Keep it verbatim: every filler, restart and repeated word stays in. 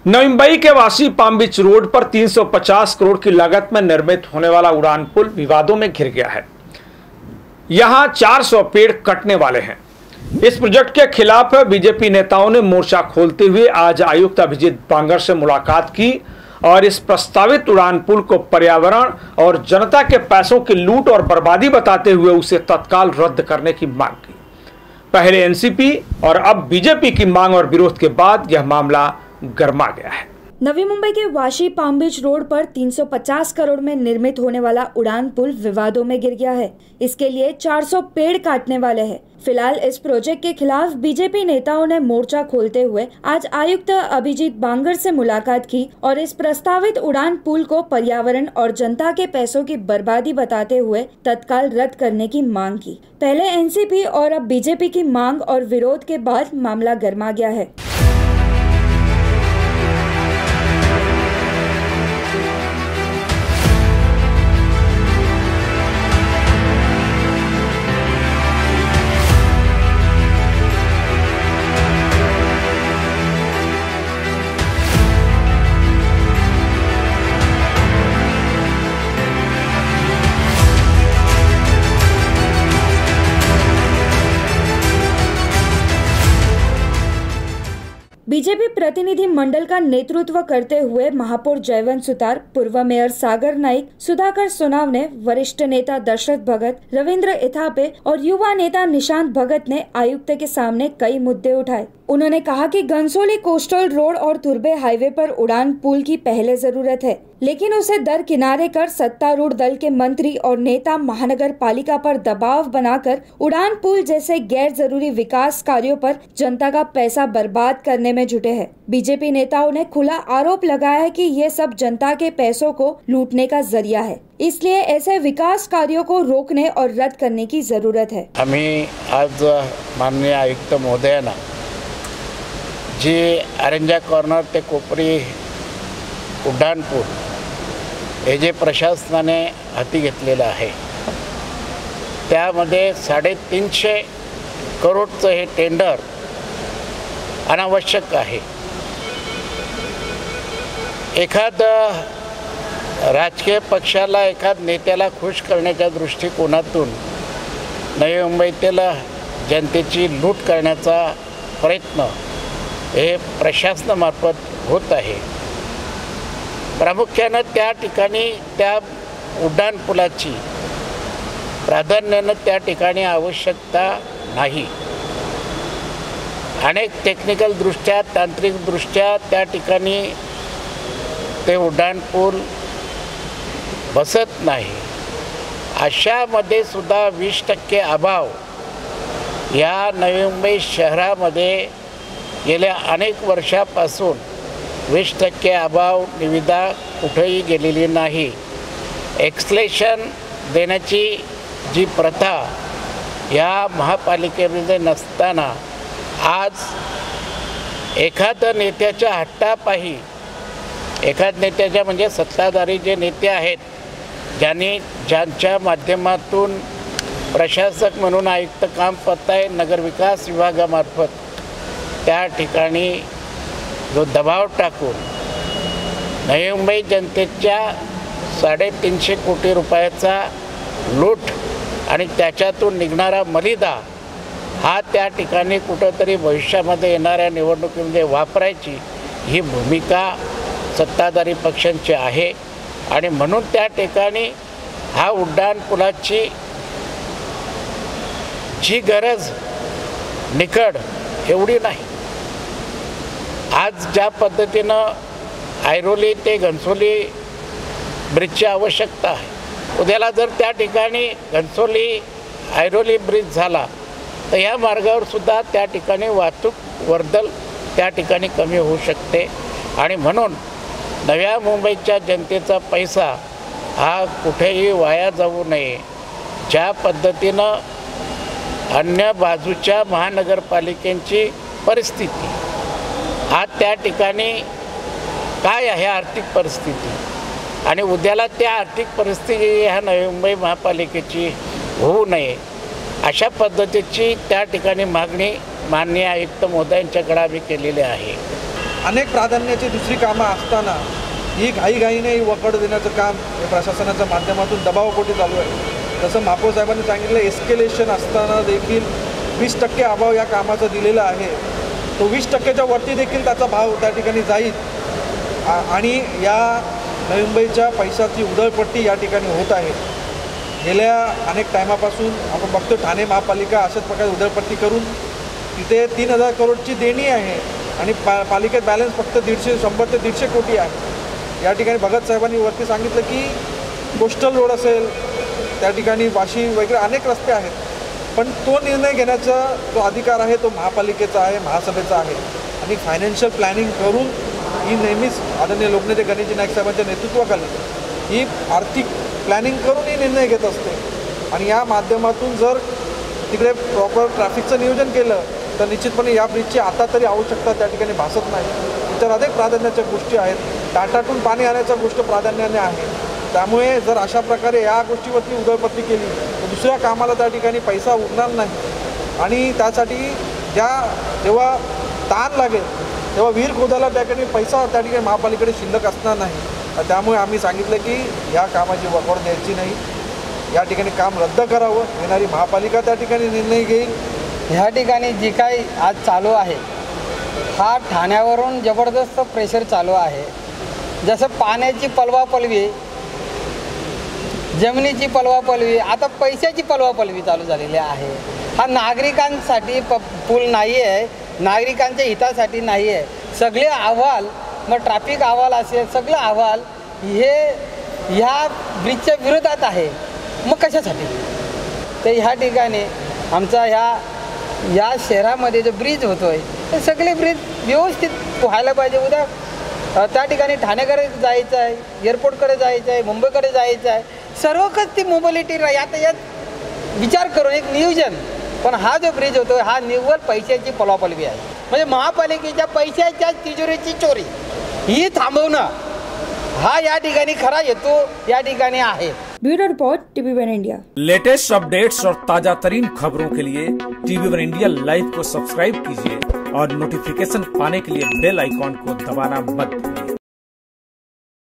नवी मुंबई के Vashi palm beach road पर तीन सौ पचास करोड़ की लागत में निर्मित होने वाला उड़ान पुल विवादों में घिर गया है। यहां चार सौ पेड़ कटने वाले हैं। इस प्रोजेक्ट के खिलाफ बीजेपी नेताओं ने मोर्चा खोलते हुए आज आयुक्त अभिजीत बांगर से मुलाकात की और इस प्रस्तावित उड़ान पुल को पर्यावरण और जनता के पैसों की लूट और बर्बादी बताते हुए उसे तत्काल रद्द करने की मांग की। पहले एनसीपी और अब बीजेपी की मांग और विरोध के बाद यह मामला गर्मा गया है। नवी मुंबई के वाशी पाम बीच रोड पर तीन सौ पचास करोड़ में निर्मित होने वाला उड़ान पुल विवादों में गिर गया है। इसके लिए चार सौ पेड़ काटने वाले हैं। फिलहाल इस प्रोजेक्ट के खिलाफ बीजेपी नेताओं ने मोर्चा खोलते हुए आज आयुक्त अभिजीत बांगर से मुलाकात की और इस प्रस्तावित उड़ान पुल को पर्यावरण और जनता के पैसों की बर्बादी बताते हुए तत्काल रद्द करने की मांग की। पहले एनसीपी और अब बीजेपी की मांग और विरोध के बाद मामला गर्मा गया है। बीजेपी प्रतिनिधि मंडल का नेतृत्व करते हुए महापौर जयवंत सुतार, पूर्व मेयर सागर नाइक, सुधाकर सोनावने, वरिष्ठ नेता दशरथ भगत, रविंद्र इथापे और युवा नेता निशांत भगत ने आयुक्त के सामने कई मुद्दे उठाए। उन्होंने कहा कि घनसोली कोस्टल रोड और तुर्बे हाईवे पर उड़ान पुल की पहले जरूरत है, लेकिन उसे दरकिनारे कर सत्तारूढ़ दल के मंत्री और नेता महानगर पालिका पर दबाव बनाकर उड़ान पुल जैसे गैर जरूरी विकास कार्यों पर जनता का पैसा बर्बाद करने में जुटे हैं। बीजेपी नेताओं ने खुला आरोप लगाया है कि ये सब जनता के पैसों को लूटने का जरिया है, इसलिए ऐसे विकास कार्यों को रोकने और रद्द करने की जरूरत है। आम्ही आज माननीय आयुक्त महोदयांना जी कारंजा कॉर्नर ते कोपरी उड्डाण पूल हे जे प्रशासनाने हाती घेतलेलं आहे त्यामध्ये साडेतीनशे करोडचं हे टेंडर अनावश्यक आहे। एखाद राजकीय पक्षाला एखाद नेत्याला खुश करण्याच्या दृष्टिकोनातून नवी मुंबईतील जनतेची लूट करण्याचा प्रयत्न हे प्रशासनामार्फत होत आहे। प्रामुख्याने त्या ठिकाणी त्या उड्डाण पुलाची प्राधान्याने त्या ठिकाणी आवश्यकता नाही। अनेक टेक्निकल दृष्ट्या तांत्रिक दृष्ट्या त्या ठिकाणी ते उड्डाण पूल बसत नाही। अशामध्ये सुद्धा वीस टक्के अभाव या नवी मुंबई शहरामध्ये गेल्या अनेक वर्षापासून वीस टक्के अभाव निविदा कुठेही गेलेली नाही। एक्सलेशन देण्याची जी प्रथा या महापालिकेमध्ये नसताना आज एखाद्या नेत्याच्या हट्टापायी एखाद नेत्याच्या म्हणजे सत्ताधारी जे नेते आहेत ज्यांनी ज्यांच्या माध्यमातून प्रशासक म्हणून आयुक्त काम करत आहे नगरविकास विभागामार्फत त्या ठिकाणी जो दबाव टाकून नवी मुंबई जनतेच्या साडेतीनशे कोटी रुपयाचा लूट आणि त्याच्यातून निघणारा मलिदा हा त्या ठिकाणी कुठंतरी भविष्यामध्ये येणाऱ्या निवडणुकीमध्ये वापरायची ही भूमिका सत्ताधारी पक्षांची आहे आणि म्हणून त्या ठिकाणी हा उड्डाण पुलाची जी गरज निकड एवढी नाही। आज ज्या पद्धतीनं ऐरोली ते घनसोली ब्रिजची आवश्यकता आहे, उद्याला जर त्या ठिकाणी घनसोली ऐरोली ब्रिज झाला तर या मार्गावर सुद्धा त्या ठिकाणी वाहतूक वर्दळ त्या ठिकाणी कमी होऊ शकते आणि म्हणून नव्या मुंबईच्या जनतेचा पैसा हा कुठेही वाया जाऊ नये। ज्या पद्धतीनं अन्य बाजूच्या महानगरपालिकेची परिस्थिती आज त्या ठिकाणी काय आहे आर्थिक परिस्थिती आणि उद्याला त्या आर्थिक परिस्थिती ह्या नवी मुंबई महापालिकेची होऊ नये अशा पद्धतीची त्या ठिकाणी मागणी माननीय आयुक्त महोदयांच्याकडे आम्ही केलेली आहे। अनेक प्राधान्याची दुसरी कामं असताना ही घाईघाईने ही वकड देण्याचं काम हे प्रशासनाच्या माध्यमातून दबावापोटी चालू आहे. जसं महापौर साहेबांनी सांगितलं, एस्केलेशन असताना देखील वीस टक्के अभाव या कामाचा दिलेला आहे. तो वीस टक्क्याच्या वरती देखील त्याचा भाव त्या ठिकाणी जाईल आणि या नवी मुंबईच्या पैशाची उधळपट्टी या ठिकाणी होत आहे. गेल्या अनेक टायमापासून आपण बघतो ठाणे महापालिका अशाच प्रकारे उधळपट्टी करून तिथे तीन हजार करोडची देणी आहे आणि पा पालिकेत बॅलन्स फक्त दीडशे शंभर ते दीडशे कोटी आहे. या ठिकाणी भगत साहेबांनी वरती सांगितलं की कोस्टल रोड असेल, त्या ठिकाणी वाशी वगैरे अनेक रस्ते आहेत, पण तो निर्णय घेण्याचा जो अधिकार आहे तो महापालिकेचा आहे, महासभेचा आहे. आणि फायनान्शियल प्लॅनिंग करून ही नेहमीच आदरणीय लोकनेते गणेशजी नाईक साहेबांच्या नेतृत्वाखाली ही आर्थिक प्लॅनिंग करून ही निर्णय घेत असते. आणि या माध्यमातून जर तिकडे प्रॉपर ट्रॅफिकचं नियोजन केलं तर निश्चितपणे या ब्रिजची आता तरी आवश्यकता त्या ठिकाणी भासत नाही. इतर अधिक प्राधान्याच्या गोष्टी आहेत. टाटातून पाणी आणण्याच्या गोष्ट प्राधान्याने आहे. त्यामुळे जर अशा प्रकारे या गोष्टीवरती उधळपट्टी केली तर दुसऱ्या कामाला त्या ठिकाणी पैसा उरणार नाही आणि त्यासाठी ज्या जेव्हा ताण लागेल तेव्हा विहीर खोदायला त्या ठिकाणी पैसा त्या ठिकाणी महापालिकेकडे शिल्लक असणार नाही. त्यामुळे आम्ही सांगितलं की या कामाची वकड द्यायची नाही, या ठिकाणी काम रद्द करावं. येणारी महापालिका त्या ठिकाणी निर्णय घेईल. ह्या ठिकाणी जी काही आज चालू आहे हा ठाण्यावरून जबरदस्त प्रेशर चालू आहे. जसं पाण्याची पलवापलवी, जमिनीची पलवापलवी, आता पैशाची पलवापलवी चालू झालेली आहे. हा नागरिकांसाठी प पूल नाही आहे, नागरिकांच्या हितासाठी नाही आहे. सगळे अहवाल, मग ट्रॅफिक अहवाल असेल, सगळे अहवाल हे ह्या ब्रिजच्या विरोधात आहे. मग कशासाठी? तर ह्या ठिकाणी आमचा ह्या या शहरामध्ये जो ब्रिज होतो आहे ते सगळे ब्रिज व्यवस्थित व्हायला पाहिजे. उद्या त्या ठिकाणी ठाणेकडे जायचं आहे, एअरपोर्टकडे जायचं आहे, मुंबईकडे जायचं आहे, सर्वकच ती मोबिलिटी यातायात विचार करून एक नियोजन. पण हा जो ब्रिज होतो हा निव्वळ पैशाची पलवापलवी आहे. म्हणजे महापालिकेच्या पैशाच्या तिजोरीची चोरी ही थांबवणं हा या ठिकाणी खरा हेतू या ठिकाणी आहे. Bureau report TV one India. Latest updates और ताजा तरीन खबरों के लिए टीवी वन इंडिया लाइव को सब्सक्राइब कीजिए और नोटिफिकेशन पाने के लिए बेल आइकॉन को दबाना मत भूलिए.